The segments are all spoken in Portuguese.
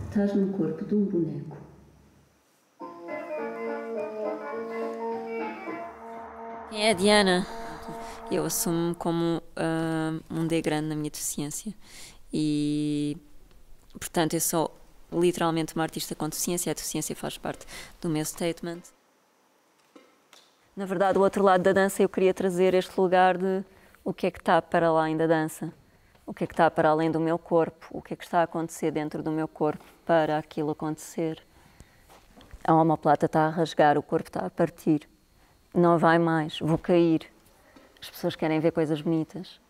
Estás no corpo de um boneco. Quem é a Diana? Eu assumo-me como um D grande na minha deficiência e, portanto, eu sou literalmente uma artista com deficiência. A deficiência faz parte do meu statement. Na verdade, o outro lado da dança, eu queria trazer este lugar de o que é que está para além da dança, o que é que está para além do meu corpo, o que é que está a acontecer dentro do meu corpo para aquilo acontecer. A omoplata está a rasgar, o corpo está a partir. Não vai mais, vou cair. As pessoas querem ver coisas bonitas.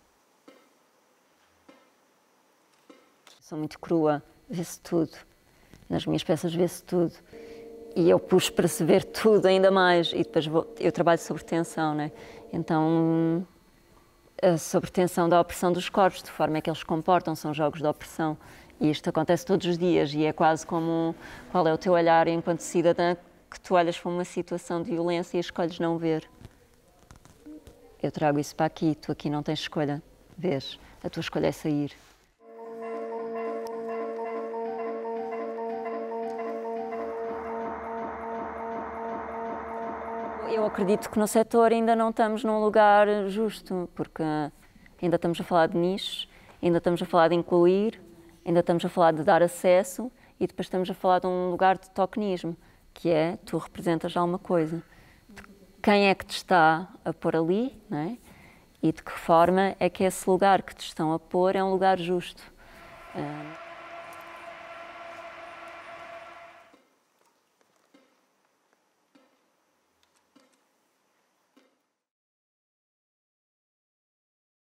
Sou muito crua, vê-se tudo. Nas minhas peças vê-se tudo. E eu puxo para se ver tudo ainda mais. E depois eu trabalho sobre tensão, né? Então, sobre tensão da opressão dos corpos, de forma é que eles se comportam, são jogos de opressão. E isto acontece todos os dias e é quase como qual é o teu olhar enquanto cidadã que tu olhas para uma situação de violência e escolhes não ver. Eu trago isso para aqui, tu aqui não tens escolha, vês, a tua escolha é sair. Eu acredito que no setor ainda não estamos num lugar justo, porque ainda estamos a falar de nichos, ainda estamos a falar de incluir, ainda estamos a falar de dar acesso e depois estamos a falar de um lugar de tokenismo, que é tu representas alguma coisa. Quem é que te está a pôr ali, não é? E de que forma é que esse lugar que te estão a pôr é um lugar justo.